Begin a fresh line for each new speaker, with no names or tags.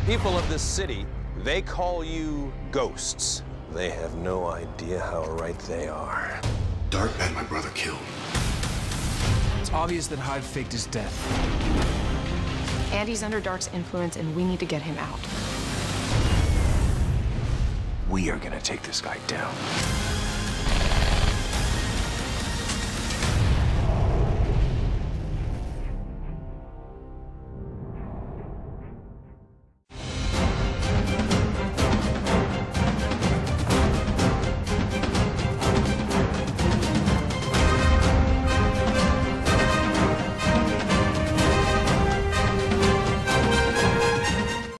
People of this city, they call you ghosts. They have no idea how right they are.
Dark had my brother killed.
It's obvious that Hyde faked his death.
Andy's under Dark's influence, and we need to get him out.
We are gonna take this guy down.